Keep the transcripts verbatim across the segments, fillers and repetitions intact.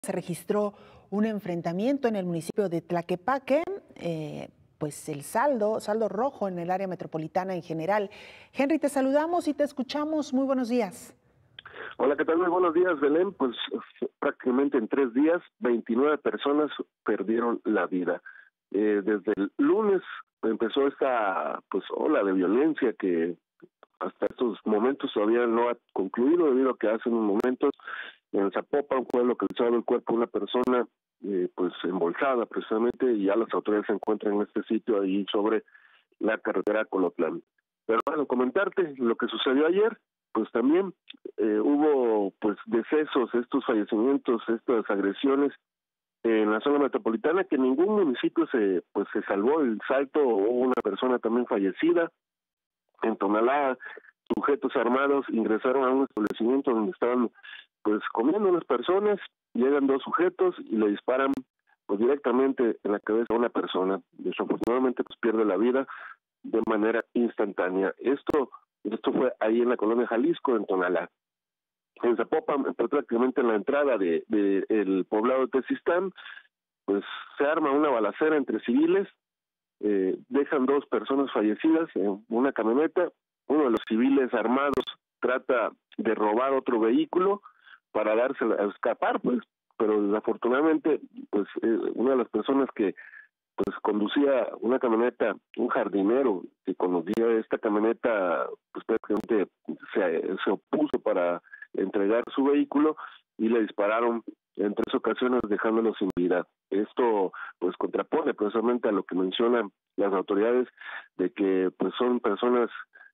Se registró un enfrentamiento en el municipio de Tlaquepaque, eh, pues el saldo, saldo rojo en el área metropolitana en general. Henry, te saludamos y te escuchamos. Muy buenos días. Hola, ¿qué tal? Muy buenos días, Belén. Pues prácticamente en tres días, veintinueve personas perdieron la vida. Eh, desde el lunes empezó esta pues ola de violencia que hasta estos momentos todavía no ha concluido, debido a que hace unos momentos en Zapopan fue localizado el cuerpo de una persona eh, pues embolsada precisamente, y ya las autoridades se encuentran en este sitio ahí sobre la carretera Colotlán. Pero bueno, comentarte lo que sucedió ayer, pues también eh, hubo pues decesos, estos fallecimientos, estas agresiones en la zona metropolitana, que ningún municipio se pues se salvó el salto. Hubo una persona también fallecida. En Tonalá, sujetos armados ingresaron a un establecimiento donde estaban pues comiendo unas personas, llegan dos sujetos y le disparan pues directamente en la cabeza a una persona. Desafortunadamente pues pierde la vida de manera instantánea. Esto esto fue ahí en la colonia Jalisco, en Tonalá. En Zapopan, prácticamente en la entrada de, de el poblado de Tezistán, pues se arma una balacera entre civiles. Eh, dejan dos personas fallecidas en una camioneta. Uno de los civiles armados trata de robar otro vehículo para darse a escapar, pues, pero desafortunadamente, pues, eh, una de las personas que pues conducía una camioneta, un jardinero que conducía esta camioneta, pues prácticamente se, se opuso para entregar su vehículo y le dispararon en tres ocasiones, dejándolo sin vida. Esto pues contrapone precisamente a lo que mencionan las autoridades, de que pues son personas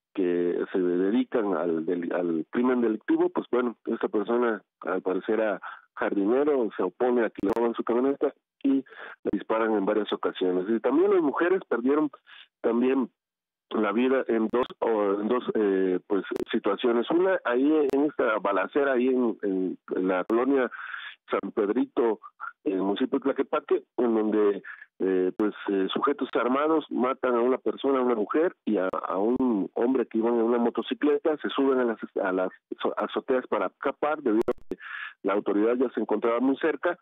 que se dedican al, del, al crimen delictivo. Pues bueno, esta persona al parecer era jardinero, se opone a que le roban su camioneta y le disparan en varias ocasiones. Y también las mujeres perdieron también la vida en dos o en dos eh, pues situaciones. Una ahí en esta balacera ahí en, en, en la colonia San Pedrito, en el municipio de Tlaquepaque, en donde eh, pues eh, sujetos armados matan a una persona, a una mujer y a, a un hombre que iba en una motocicleta. Se suben a las, a las azoteas para escapar, debido a que la autoridad ya se encontraba muy cerca,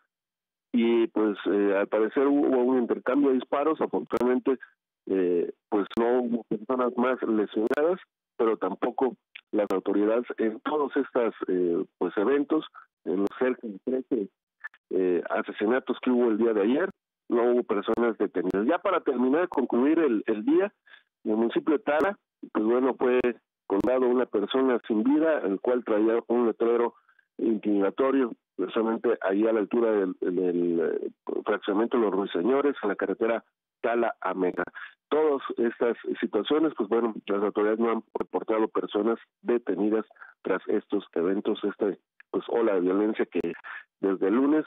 y pues eh, al parecer hubo un intercambio de disparos. Afortunadamente eh, pues no hubo personas más lesionadas, pero tampoco las autoridades en todos estos eh, pues eventos, en los cerca de trece eh, asesinatos que hubo el día de ayer, no hubo personas detenidas. Ya para terminar, concluir el, el día, en el municipio de Tala, pues bueno, fue colgado una persona sin vida, el cual traía un letrero intimidatorio, precisamente ahí a la altura del, del fraccionamiento de los Ruiseñores, en la carretera Tala a Mega. Todas estas situaciones, pues bueno, las autoridades no han reportado personas detenidas tras estos eventos, este pues ola de violencia que desde el lunes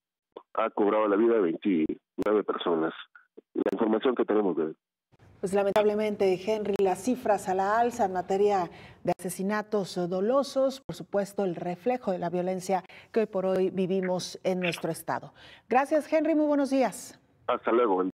ha cobrado la vida de veintinueve personas. La información que tenemos de Pues lamentablemente, Henry, las cifras a la alza en materia de asesinatos dolosos, por supuesto, el reflejo de la violencia que hoy por hoy vivimos en nuestro estado. Gracias, Henry, muy buenos días. Hasta luego.